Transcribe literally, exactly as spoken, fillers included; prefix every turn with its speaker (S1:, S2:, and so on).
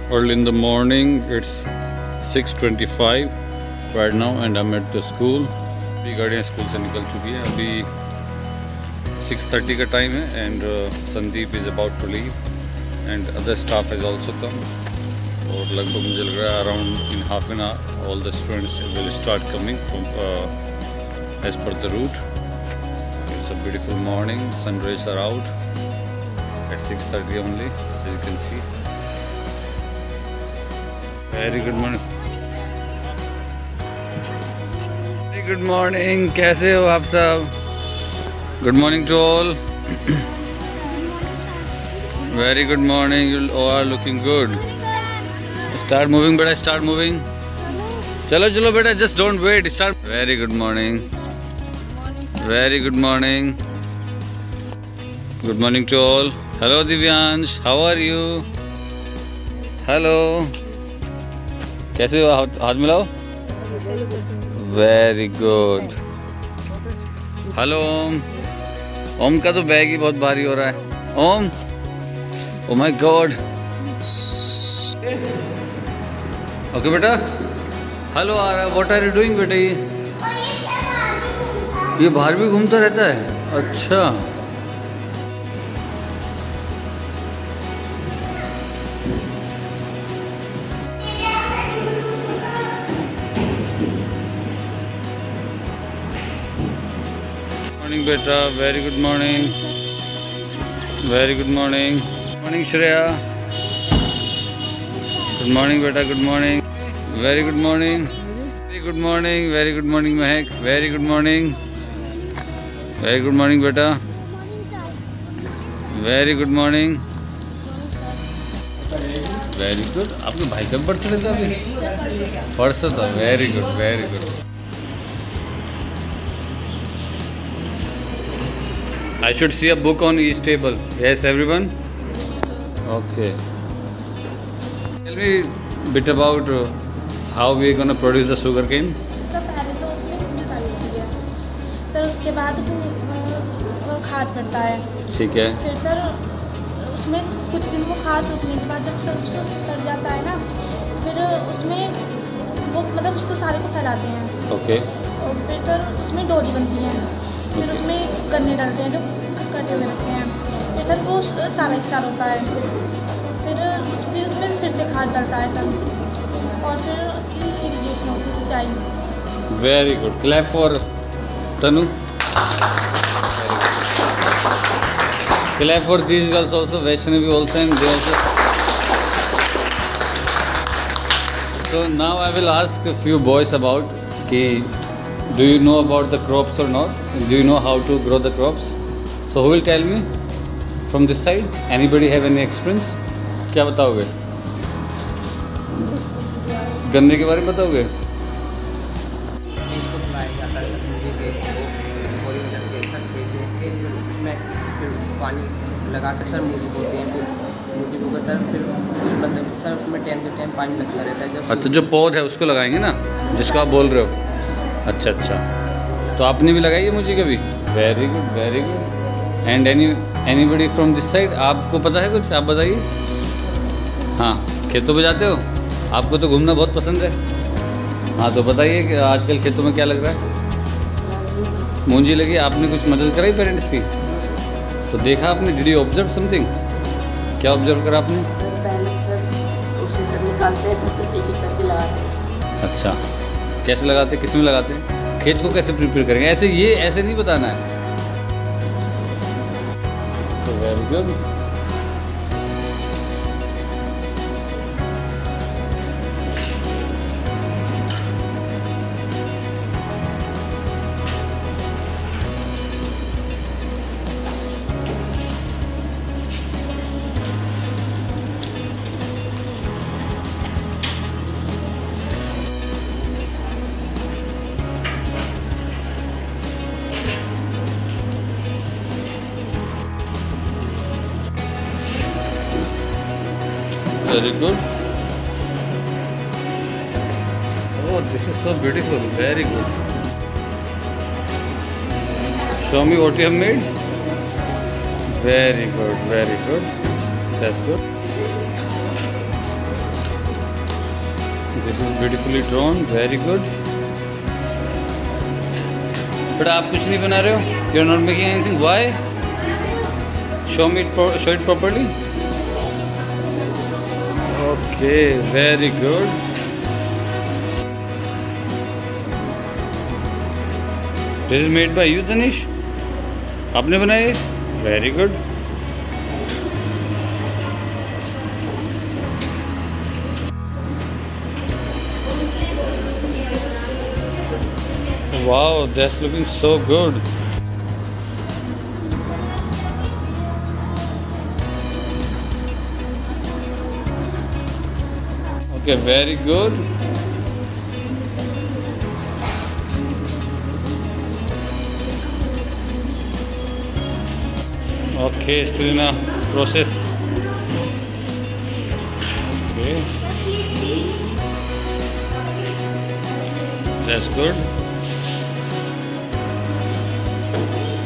S1: early in the morning. It's six twenty-five right now and I'm at the school. अभी गाड़ियाँ school से निकल चुकी है. अभी six thirty का टाइम है and uh, Sandeep is about to leave and other staff has also come. और लगभग मुझे लग रहा है around in half an hour all the students will start coming from uh, as per the route. It's a beautiful morning. Sun rays are out at six thirty only, as you can see. Very good morning. Very good morning. कैसे हो आप सब? Good morning to all. Very good morning. You all are looking good. Start moving, beta. Start moving. चलो चलो बेटा. Just don't wait. Start. Very good morning. Very good morning. Good morning to all. Hello Divyansh. How are you? Hello. कैसे हो? हाथ मिलाओ. Very good. Hello Om. Om का तो bag ही बहुत भारी हो रहा है. Om. Oh my god. Okay बेटा. हेलो आ रहा है. व्हाट आर यू डूइंग बेटा? ये ये बाहर भी घूमता रहता है. अच्छा. Morning beta, very good morning. Very good morning. Morning Shreya. Good morning beta, good morning. Very good morning. Very good morning. Very good morning Mehak. Very good morning. Very good morning beta. Very good morning. Very good. आपके भाई का birthday था अभी? परसों था. Very good, very good. I should see a book on each table. Yes, everyone? Okay. Tell me a bit about uh, how we are going to produce the sugar cane.
S2: Sir पहले तो उसमें जुताई होती है. Sir उसके बाद वो खाद पड़ता है. ठीक है. फिर सर उसमें कुछ दिन वो खाद रुकने के बाद जब सर सड़ जाता है ना, फिर उसमें वो मतलब उसको सारे को फैलाते हैं. ओके. और फिर सर उसमें डोरी बनती है. फिर उसमें गन्ने डालते हैं जो कटे हुए रखते हैं. फिर सर वो सारा एक साल होता है. फिर उस फिर उसमें फिर से खाद डालता है सर. और फिर उसकी इरिगेशन होती है, सिंचाई.
S1: Very good. Clap for Tanu. Clap for these girls also. Vaishnavi also and they also. So now I will ask a few boys about कि do you know about the crops or not? Do you know how to grow the crops? So who will tell me from this side? Anybody have any experience? क्या बताओगे? गन्ने के बारे में बताओगे?
S3: बीज को फुलाया जाता है मूली के बोरी में करके सर खेत में के फिर उसमें फिर पानी लगा कर सर मूली बोते हैं. फिर मूली बोकर सर फिर फिर मतलब सर उसमें टाइम से टाइम पानी लगता रहता है. जब
S1: अच्छा जो पौध है उसको लगाएंगे ना, जिसको आप बोल रहे हो. अच्छा अच्छा. तो आपने भी लगाई है मुझे कभी? Very good very good. And any anybody from this side? आपको पता है कुछ? आप बताइए. हाँ, खेतों पे जाते हो? आपको तो घूमना बहुत पसंद है. हाँ तो बताइए कि आजकल खेतों में क्या लग रहा है? मूंजी लगी. आपने कुछ मदद कराई पेरेंट्स की? तो देखा आपने? Did you observe something? क्या ऑब्जर्व करा आपने?
S3: सर पहले सर उसे सर निकालते हैं सर फिर एक एक करके लगाते हैं.
S1: अच्छा. कैसे लगाते हैं? किस में लगाते हैं? खेत को कैसे प्रिपेयर करेंगे? ऐसे ये ऐसे नहीं बताना है. तो very good. Very good. Oh, this is so beautiful. Very good. Show me what you have made. Very good. Very good. That's good. This is beautifully drawn. Very good. But आप कुछ नहीं बना रहे हो? You are not making anything. Why? Show me it. Show it properly. Okay. Very good. This is made by you, Danish. आपने बनाए? Very good. Wow, that's looking so good. Okay, very good. Okay, still in a process. Okay, that's good.